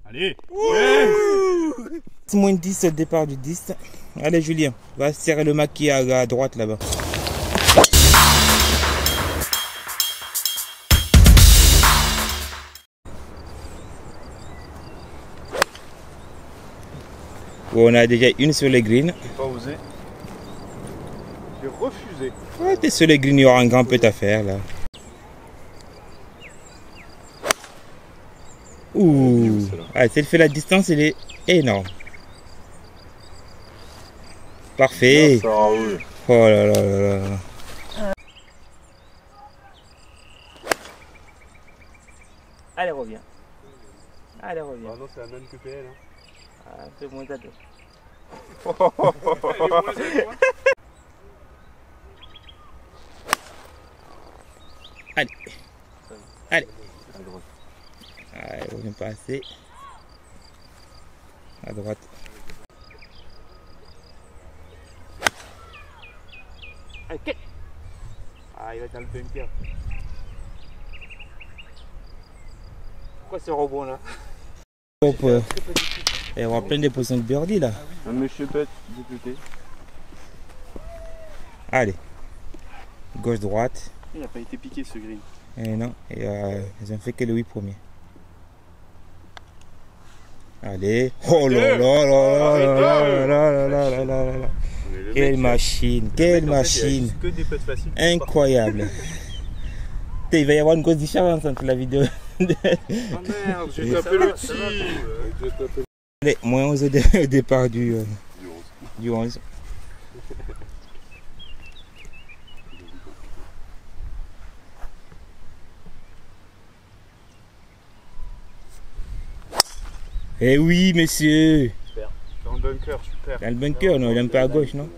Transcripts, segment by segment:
Allez. Moins 10 au départ du 10. Allez Julien, va serrer le maquis à droite là-bas. Bon, on a déjà une sur les greens. J'ai pas osé. J'ai refusé. Ouais, t'es sur les greens, il y aura un grand peu à faire là. Ouh, ah, si elle fait la distance, elle est énorme. Parfait. Bien, ça, oui. Oh là là là là. Allez, reviens. Allez, reviens. Ah non, c'est la même que PL. Hein. Ah, un peu moins à deux. Allez. Allez. Allez, on vient pas assez. À droite. Ok. Ah, il va dans le bunker. Pourquoi ce rebond là? Hop, et on va plein des positions de birdie là. Un monsieur pète, député. Allez. Gauche-droite. Il n'a pas été piqué ce green. Et non, et, ils ont fait que les 8 premiers. Allez. Oh là là là là là là là là là là. Quelle machine, quelle machine. Que des putts faciles. Incroyable. Il va y avoir une grosse différence entre la vidéo. Oh merde, j'ai tapé le dessus. Allez, moins 11 au départ du 11. Eh oui, monsieur. Super. Dans le bunker, super. Dans le bunker, non, il est un peu à gauche, non?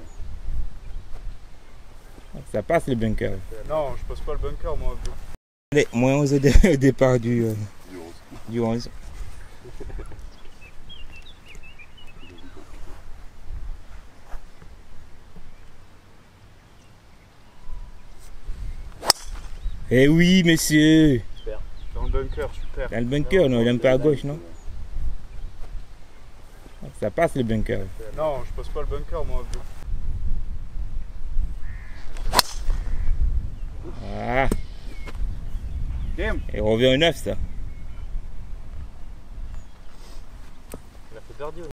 Ça passe le bunker. Non, je passe pas le bunker, moi. Allez, moins 11 au départ du 11. Eh oui, monsieur. Super. Dans le bunker, super. Dans le bunker, non, il est un peu à gauche, non? Ça passe le bunker. Non, je passe pas le bunker, moi. Ah. Game. Et revient au 9, ça. Il a fait birdie.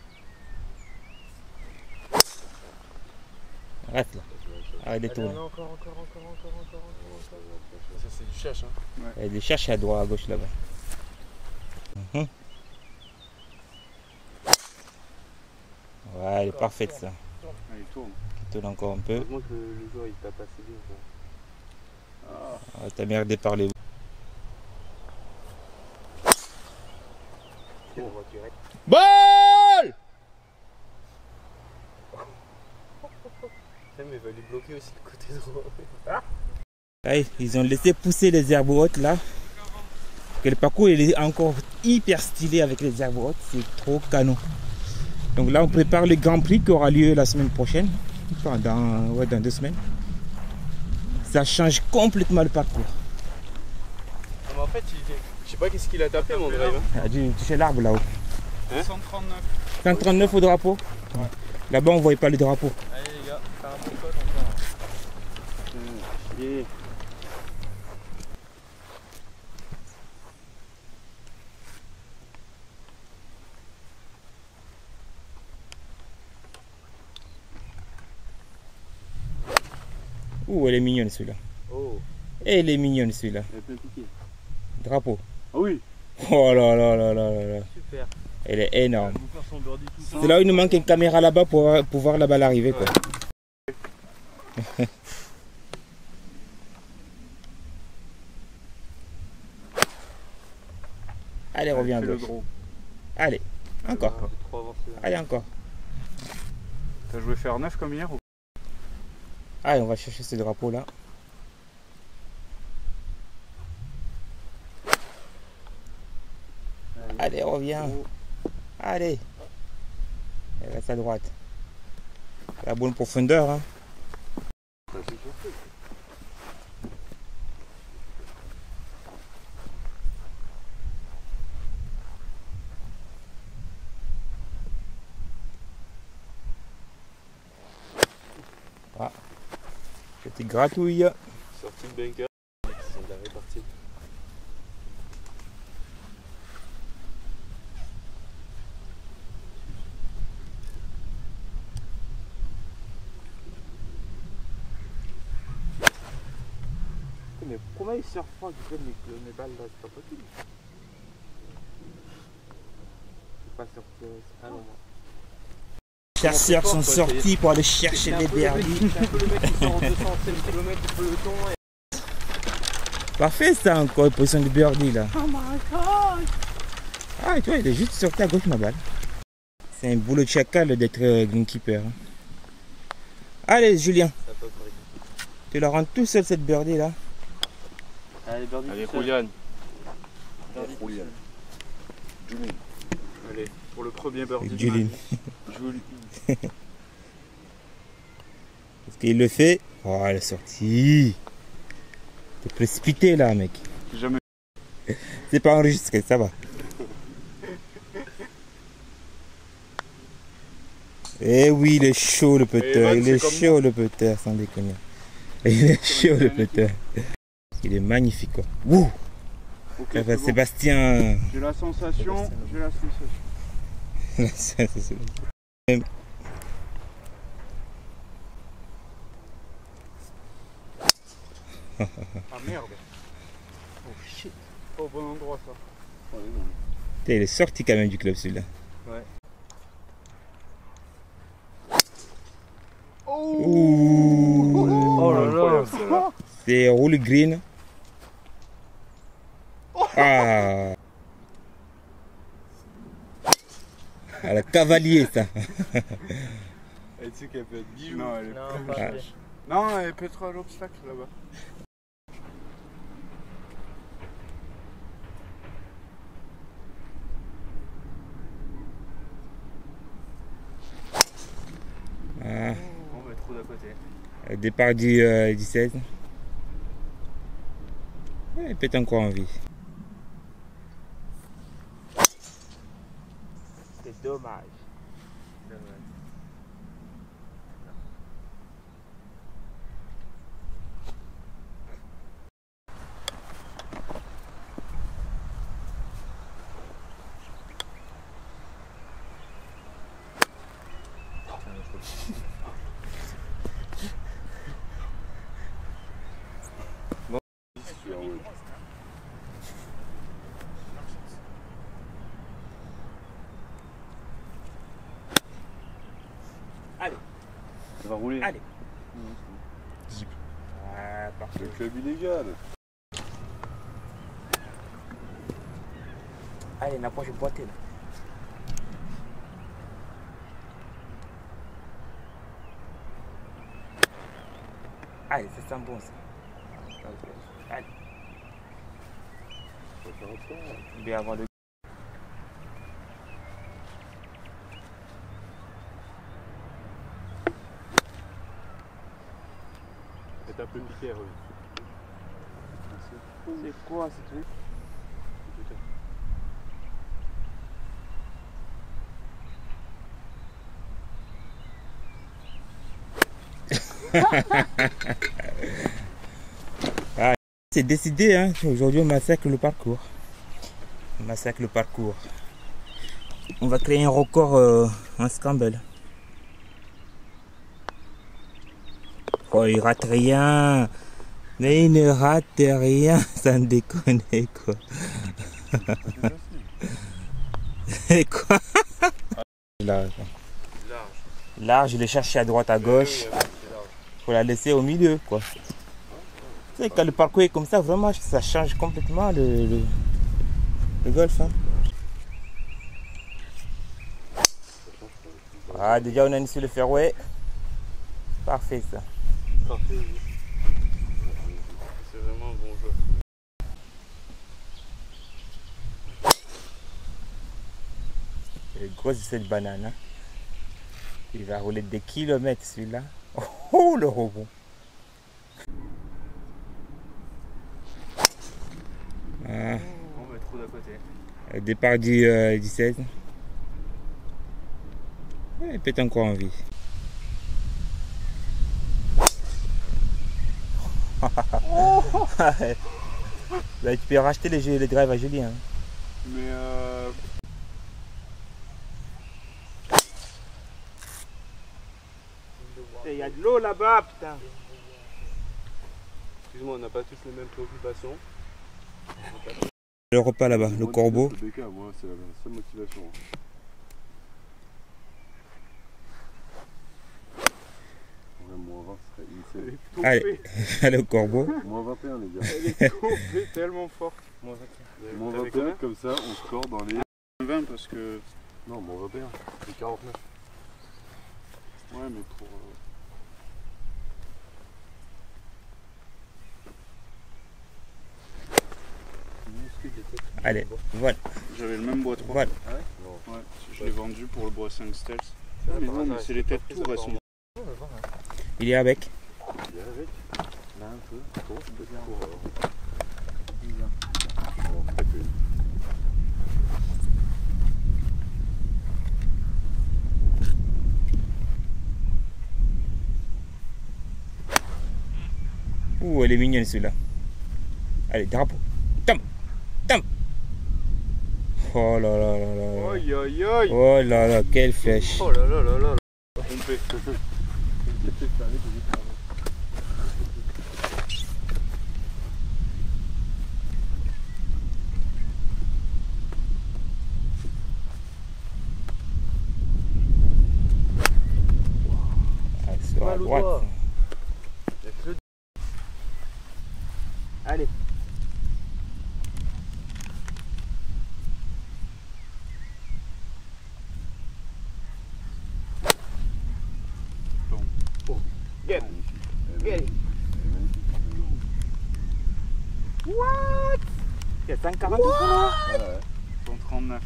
Reste là. Arrête de tourner. Encore. Ça, c'est du cherche, hein. Ouais. Elle cherche à droite, à gauche là-bas. Ouais, elle est parfaite ça. Il tourne. Il tourne encore un peu. Heureusement que le joueur il tape assez bien. Ah, t'as merdé par les. Ball! Mais il va lui bloquer aussi le côté droit. Allez, ils ont laissé pousser les herbes hautes là. Que le parcours il est encore hyper stylé avec les herbes hautes, c'est trop canon. Donc là on prépare le Grand Prix qui aura lieu la semaine prochaine, enfin, dans 2 semaines. Ça change complètement le parcours. Non, mais en fait, je sais pas qu'est-ce qu'il a tapé mon drive. Il a dû toucher l'arbre là-haut. Hein 139. 139 au drapeau. Ouais. Là-bas on ne voyait pas le drapeau. Allez les gars, faire un bon cote encore. Chier. Ouh, elle est mignonne celui-là. Oh. Elle est mignonne celui-là. Elle est plein piqué. Drapeau. Ah oui. Oh là là là là là là. Super. Elle est énorme. On va faire son birdie tout ça. C'est là où il nous manque une caméra là-bas pour voir la balle arriver quoi. Allez, reviens à gauche. Allez, encore. Allez, encore. T'as joué faire 9 comme hier ou... Allez, on va chercher ce drapeau là. Allez, reviens. Allez. Elle reste à droite. La bonne profondeur. Hein. C'est gratouille. Sorti le bunker. Ils sont de la répartie. Mais comment il sort froid qui prennent mes balles là? C'est pas possible. C'est pas sorti. Ah non, moi. Les chasseurs sont sortis pour aller chercher les birdies. C'est un peu le mec qui sort en 207 km du peloton. Parfait ça encore, une position de birdie là. Oh my god! Ah, et toi, il est juste sorti à gauche ma balle. C'est un boulot de chacal d'être greenkeeper. Allez, Julien, tu la rends tout seul cette birdie là. Allez, birdie. Allez, Julian. Julian. Allez, pour le premier birdie. Julien. Joli. Parce qu'il le fait. Oh, elle est sortie. T'es précipité là, mec. Jamais. C'est pas enregistré, ça va. Eh oui, il est chaud le putter. Il est chaud le putter, sans déconner. Il est chaud le putter. Il est magnifique quoi. Wouh! Okay, bon. Sébastien. J'ai la sensation. Ah merde. Oh shit. Pas au bon endroit ça. Il est sorti quand même du club celui-là. Ouais. Ouh. Oh là là. C'est roule green. Ah. Ah, le cavalier ça. Et tu sais qu'elle peut être bijou. Non, pas Ah. fait. Non, elle peut être à l'obstacle là-bas. Ah. On va être trop d'à côté. Départ du 16. Ouais, peut-être encore en vie. C'est dommage. Allez. Elle va rouler. Allez. Ah, parfait. Le club illégal. Allez, on approche le boîtier là. Allez, ça sent bon ça. Allez. Bien avant le. C'est un peu piqué, oui. C'est quoi ce truc? Ah, c'est décidé, hein. Aujourd'hui on massacre le parcours. On massacre le parcours. On va créer un record en scramble. Oh, il rate rien. Mais il ne rate rien, sans déconner quoi. Et quoi? Large. Large, je l'ai cherché à droite, à gauche. Faut la laisser au milieu quoi. Tu sais, quand le parcours est comme ça, vraiment ça change complètement le golf. Hein. Ah, déjà on a mis sur le fairway. Parfait ça. Parfait, oui. C'est vraiment un bon jeu. Il est gros cette banane. Hein. Il va rouler des kilomètres celui-là. Oh le rebond. Ah. On va être trop d'à côté. Départ du 16. Ouais, peut-être encore en vie. Bah, tu peux racheter les drives à Julien. Mais Il y a de l'eau là-bas, putain. excuse-moi, on n'a pas tous les mêmes préoccupations. Le repas là-bas, le corbeau. Le BK, moi, c'est la seule motivation. Ouais, moins 20, ce serait insane. Allez, le corbeau. Moins 21, les gars. Elle est tombée tellement forte. Moins T'avais 21, combien comme ça, on score dans les... 20 parce que. Non, moins 21, c'est 49. Ouais, mais pour. Allez, voilà. J'avais le même bois 3. Voilà. Ouais, je l'ai vendu pour le bois 5 Stealth. Mais non, mais c'est les têtes tours, elles sont. Il est avec. Il y a avec. Là, un peu. Trop, peut-être pour... Ouh, elle est mignonne celui-là. Allez, drapeau. Tam. Tam. Oh là là là là. Aïe aïe aïe. Oh là là, quelle flèche. Oh là là là là. Trompé. Ah, sur la droite. Allez. Get. Get it. What? Il y a 5,40 là. 139.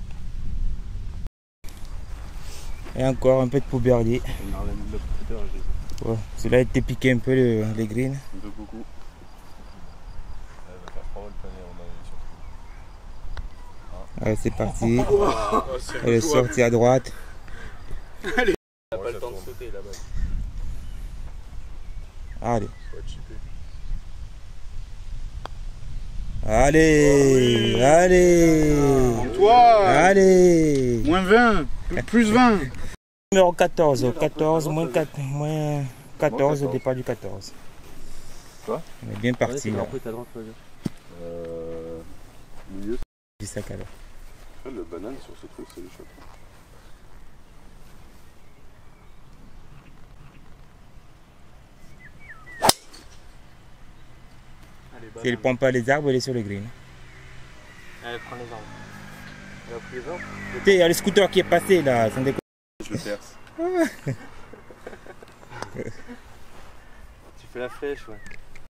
Et encore un peu de pouberlier. Ouais. Celui-là, il t'a piqué un peu les greens. De coucou. Elle va faire 3 volts l'année, on a surtout. Allez, c'est parti. Oh, Elle est sortie à droite. Elle a pas le temps de sauter là-bas. Allez. Ça va être chippé. Allez. Allez. Antoine. Allez. Moins 20. Plus 20. Numéro 14. Au 14, moins 4, moins 14 au départ du 14. Quoi? On est bien parti. Là. Milieu. Du sac alors. Le banane sur ce truc, c'est le choc. Allez, Si elle ne prend pas les arbres, elle est sur le green. Elle prend les arbres. Elle a pris les arbres. Tu sais, il y a le scooter qui est passé là. Sans déconner. Je le perce. Tu fais la flèche, ouais.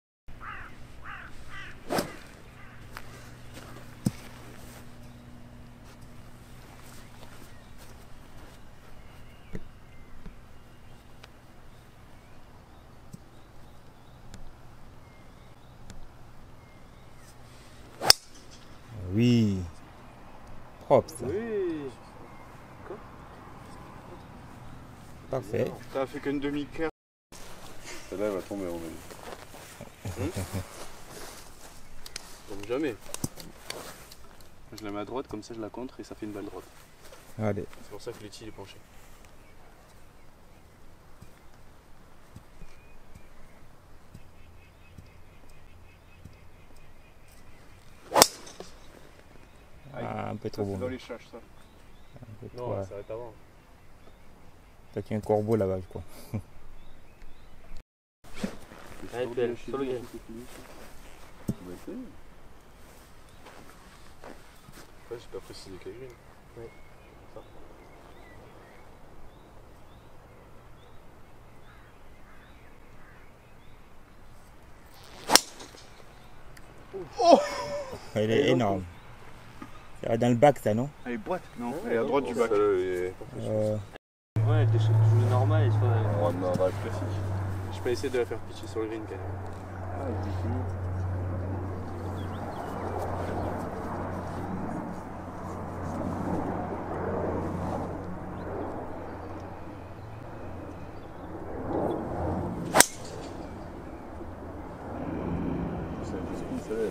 Oui. Propre ça. Oui. Parfait. T'as fait qu'une demi-carte. Celle-là, elle va tomber, on va dire. Comme jamais. Je la mets à droite, comme ça je la contre et ça fait une balle droite. Allez. C'est pour ça que l'outil est penché. Ah, un peu trop C'est bon. dans les chaches, ça. Un peu Non, trop, ça s'arrête avant. Toi, tu as un corbeau là-bas, je crois. Allez, Pelle, sur le green. On va essayer. Ouais, j'ai pas précisé quel green. Oui. Ça. Elle est énorme. Ça va dans le bac, ça, non? Elle est boîte. Non, elle est à droite du bac. Euh, Ouais, des choses normales et sur la droite. On a un drive classique. Je peux essayer de la faire pitcher sur le green quand même. Ah, du coup.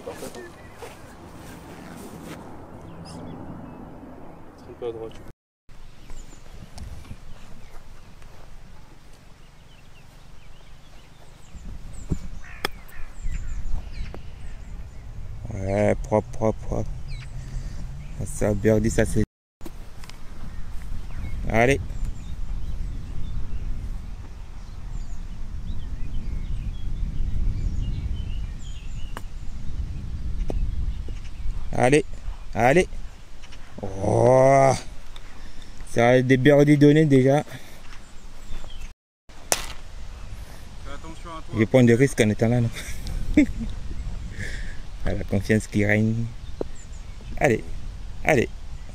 parfaite. Hein. Un peu à droite. Ouais, propre, propre, propre. Ça, birdie, ça c'est. Allez. Allez, allez. Oh, ça a des birdies donnés déjà. Fais attention à toi. Je vais prendre des risques en étant là. Non. Ah, la confiance qui règne. Allez, allez.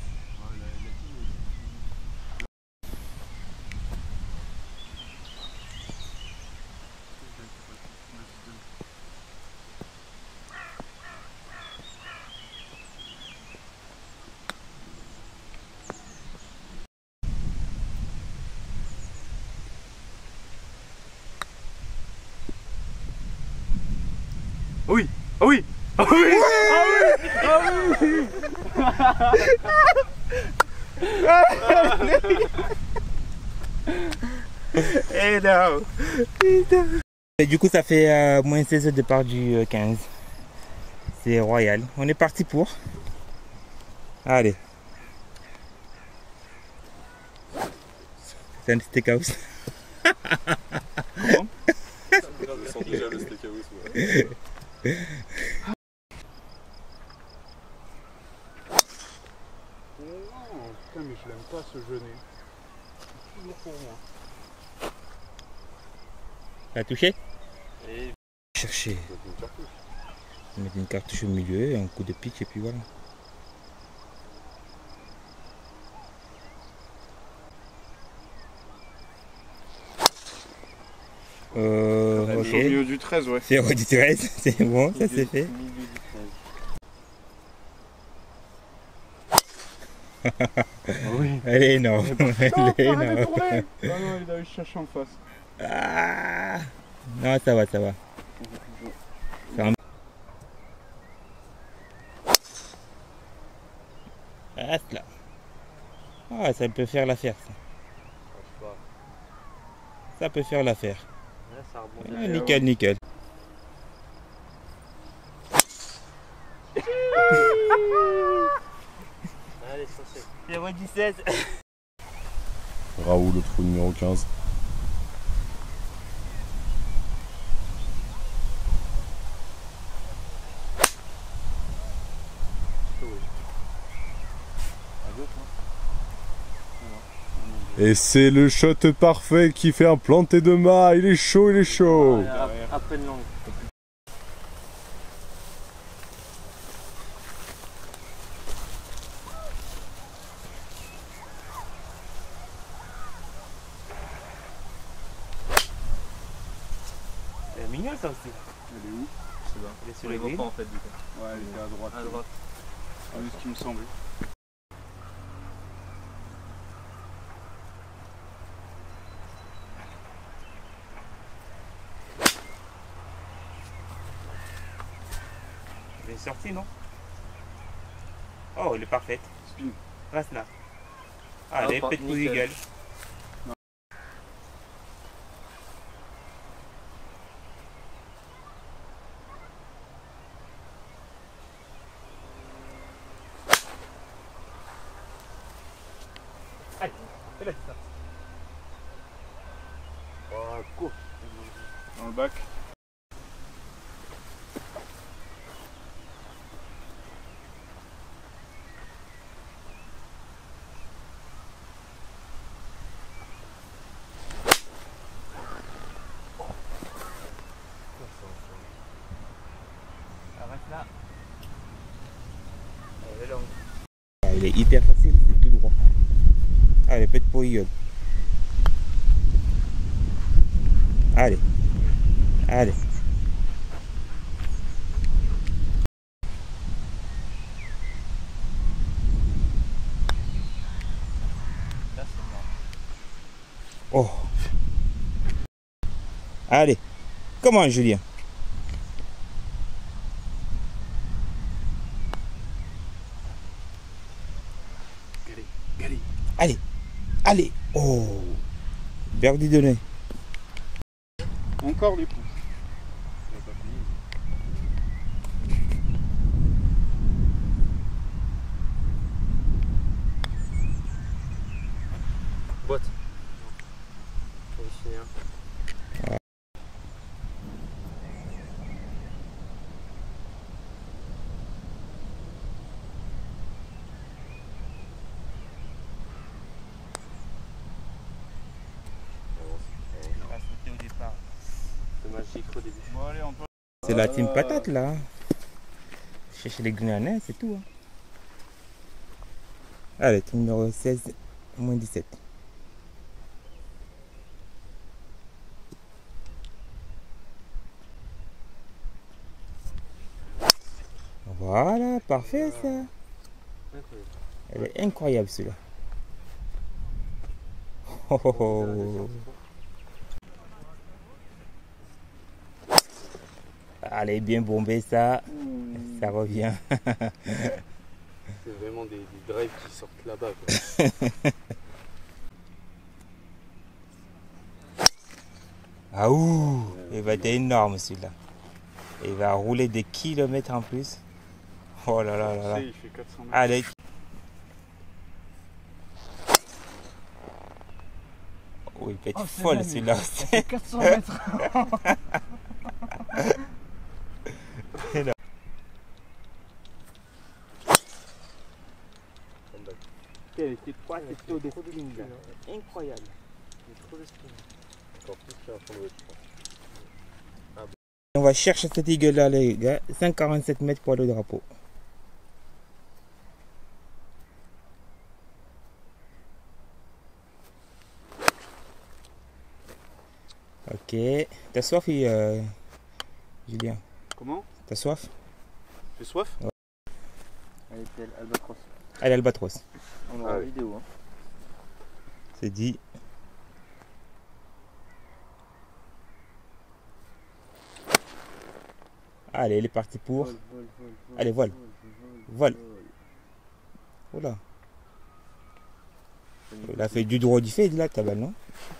Oui, ah oui, ah oui, ah oui, ah oui. Et non. Et du coup, ça fait moins 16 au départ du 15. C'est royal. On est parti pour. Allez. C'est un steakhouse. Comment? Je sens déjà le steakhouse. Ouais. Oh, putain, mais je l'aime pas ce jeunet. C'est toujours pour moi. T'as touché? Et Chercher. Ça fait une cartouche. Mettre une cartouche au milieu, un coup de pitch et puis voilà. Au Ok. milieu du 13, ouais. C'est du 13, c'est bon, ça c'est fait. milieu du 13. Oui. Elle est énorme. Non, Elle est arrête de énorme. tourner. Ah non, il a eu chercher en face. Ah. Non, ça va, ça va. Reste là. Ah, ça peut faire l'affaire, ça. Ça peut faire l'affaire. Là, ça remonte. Ah, nickel, nickel. Allez, ça c'est. 0-17. Raoul, le trou numéro 15. Et c'est le shot parfait qui fait un planté de mât. Il est chaud, il est chaud. À peine longue. C'est mignon ça aussi. Elle est où? C'est là. Il est Sur sur les les grilles. repas en fait, du coup. Ouais, elle était à droite. À droite. C'est ce qui me semblait. Elle est sortie, non? Oh, elle est parfaite. Spin. Reste là. Ah, Ah, elle est pas- faite pour nickel. Eagle. Allez, fais la distance. Oh, court. Dans le bac. Reste là. Elle est longue. Ah, il est hyper facile, c'est tout droit. Ah, elle est faite pour Eagle. Allez. Allez. Là, c'est mort. Oh. Allez. Comment, Julien? Allez. Allez. Oh. Birdie donné. Encore du coup. Boîte. Je vais finir. Dommage, j'y ai cru au début. Bon, allez, on peut. C'est la team patate là. Chercher les Guyanais, c'est tout. Hein. Allez, team numéro 16, moins 17. Voilà, parfait ça. Incroyable. Elle est incroyable celui-là. Oh, oh, oh. Allez, bien bombé ça. Ça revient. C'est vraiment des drives qui sortent là-bas. Quoi. Ah ouh, il va être énorme celui-là. Il va rouler des kilomètres en plus. Oh là là là Tu là. sais, il fait 400 mètres. Allez. Oh, il peut être folle celui-là. 400 mètres. Elle était pas c'était au défaut de ligne là. Incroyable. On va chercher cette eagle là les gars. 147 mètres pour le drapeau. Ok. T'as soif Julien? Comment? T'as soif? J'ai soif? Elle était albatros. Allez Albatros. On aura la vidéo. Hein. C'est dit. Allez, il est parti pour. Allez, vole. Vole. Oula. Il a fait du droit du fait là, ta balle, non?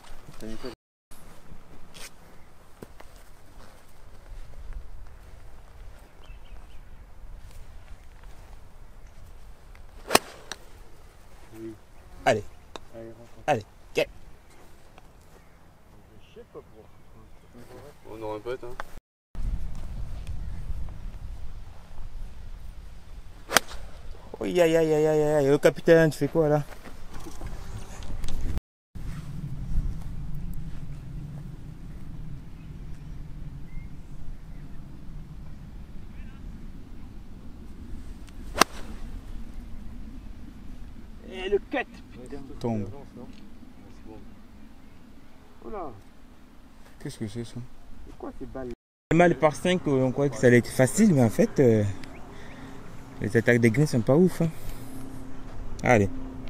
Allez. Allez. Quel. On aura un pote. Hein. Oui, aïe, aïe, aïe, aïe, aïe. Oh, capitaine, tu fais quoi là? Et le cut, putain. Tombe. Oh là. Qu'est-ce que c'est ça? C'est quoi ces balles? Mal par 5, on croyait que ça allait être facile, mais en fait, les attaques des greens sont pas ouf. Hein. Allez.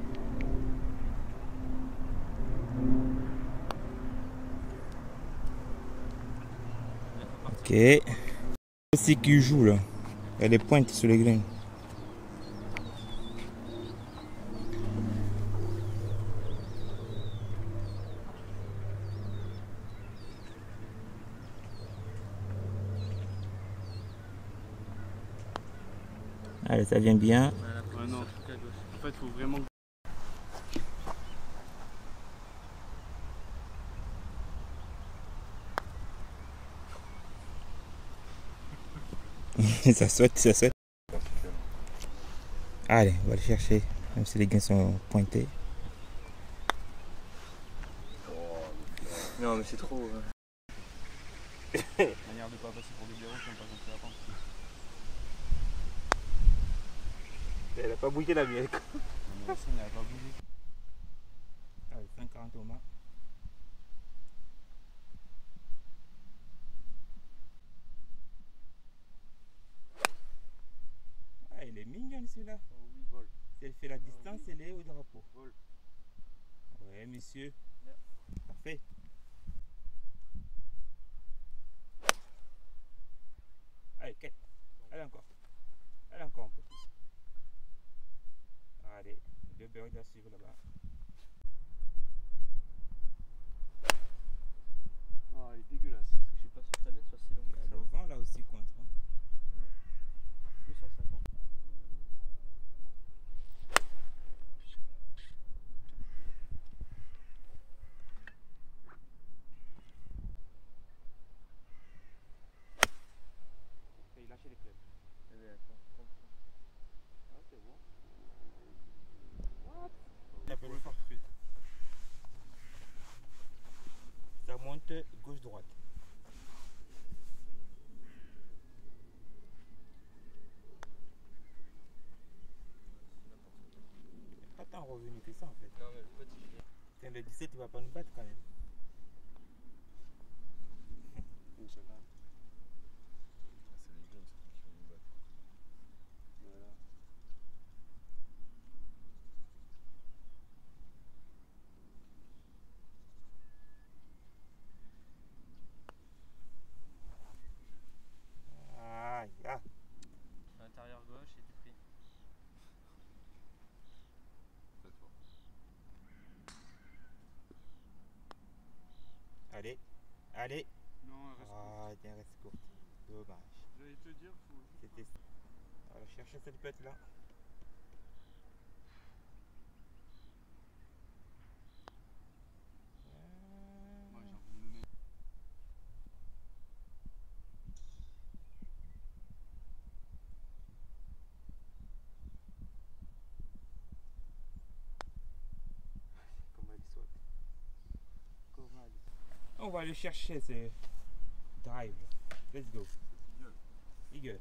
Ok. Aussi qui joue là. Il y a des pointes sur les greens. Allez, ça vient bien. Ouais, non, en tout cas, en fait, faut vraiment. Ça saute, ça saute. Allez, on va le chercher, même si les gains sont pointés. Non, mais c'est trop. Manière de pas passer pour des blaireaux qui n'ont pas compris la pente. Elle a pas bougé la mienne. Non, mais la scène, elle a pas bougé. Allez, 5,40 Thomas. Ah, il est mignon celui-là. Oh oui, vol. Si elle fait la distance, elle est au drapeau. Vol. Ouais, monsieur. Parfait. Allez, 4. Allez encore. Allez encore un peu plus. Allez, 2 birds à suivre là-bas. tant revenu que ça en fait. Non, mais le pote, il fait. Tiens, le 17, il va pas nous battre quand même. Inch'Allah. Ah, c'est les jeunes surtout qui vont nous battre. Voilà. Ah, ah. L'intérieur gauche et du prix. Très fort. Allez, allez. Non, reste. Ah, tiens, reste courte. Dommage. J'allais te dire, faut. C'était. On va chercher cette bête là. Moi, j'ai envie de me mettre. Comme elle saute. Comme elle. On va aller chercher ce drive. Let's go. Eagle.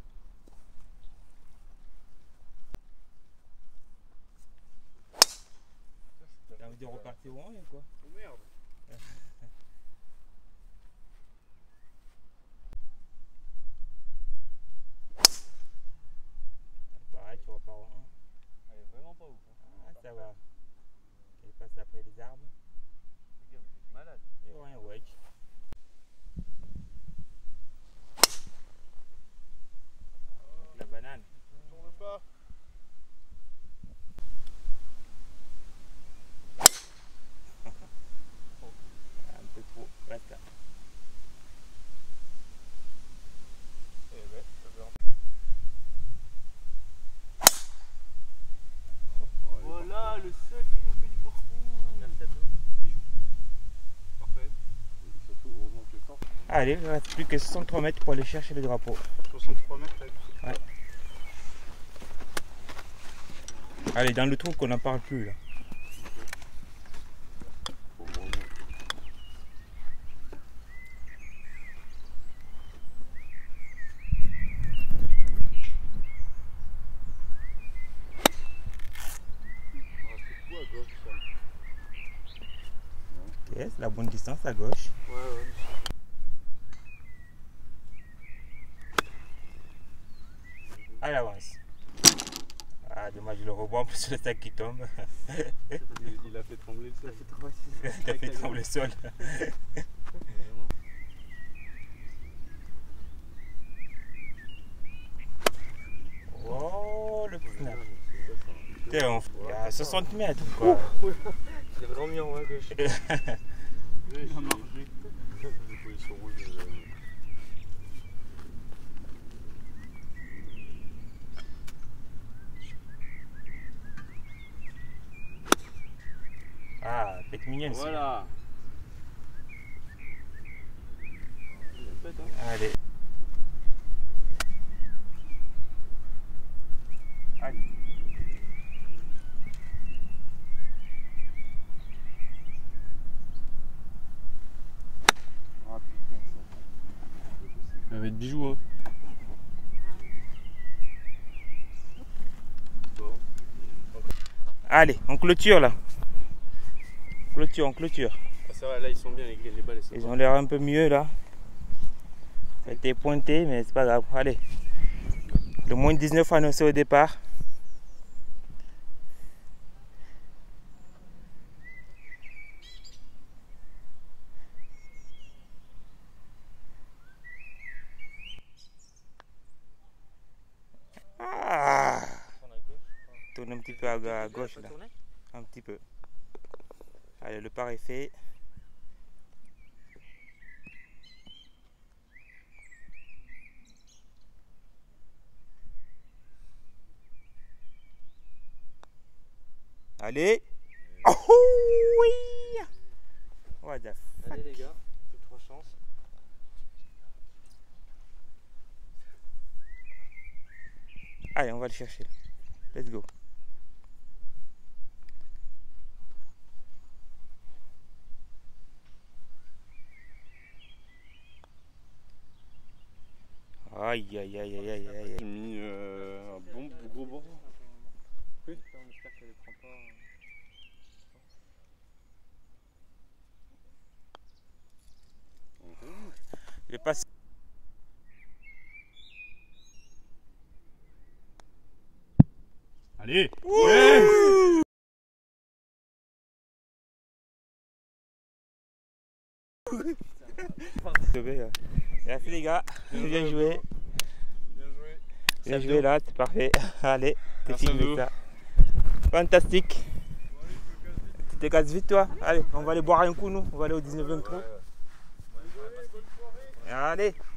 T'as envie de repartir au rien quoi? Oh merde. Pareil, tu repars au 1. Elle est vraiment pas ouf. Hein. Ah, ça va. Elle passe après les arbres. Les gars, vous êtes malades. Et rien, wedge. La banane. Tourne pas. Un peu trop. Reste là. Eh ouais, ça veut en. Voilà le seul qui nous fait du parcours. Merci à vous. Parfait. Et surtout, heureusement que le temps. Allez, il ne reste plus que 63 mètres pour aller chercher le drapeau. 63 mètres, t'as vu? Allez, dans le trou qu'on n'en parle plus là. Pour le moment. Ah, c'est fou à gauche ça. Yes, la bonne distance à gauche. Ouais, ouais. Allez, avance. Ah, dommage, le rebond, en plus le sac qui tombe. Il a fait trembler le sol. T'as fait trembler le sol. Vraiment. Oh, le snap. C'est Tiens, on fait à 60 mètres quoi. Il est vraiment mis en haut à gauche. Il a margé. Position rouge. Ah, pète mignonne. Voilà. Il a pète, hein. Allez. Allez. Ah putain, Il va être bijou, hein. Bon. allez, on clôture là. On clôture. Ah, ça va, là ils sont bien, les balles. Ils ont l'air un peu mieux là. Ça a été pointé, mais c'est pas grave. Allez. Le moins 19 annoncé au départ. Ah, tourne un petit peu à gauche là. Un petit peu. Allez, le par est fait. Allez. Oh oui. What the fuck. Allez les gars, plus que 3 chances. Allez, on va le chercher. Let's go. Aïe aïe aïe aïe aïe aïe. J'ai mis un bon gros bord. On espère qu'elle est Il est passé. Allez. Merci les gars, bien joué. Bien joué là, c'est parfait. Allez, t'es filmé ça. Fantastique. Tu te casses vite toi. Allez, on va aller boire un coup nous. On va aller au 19-23. Allez.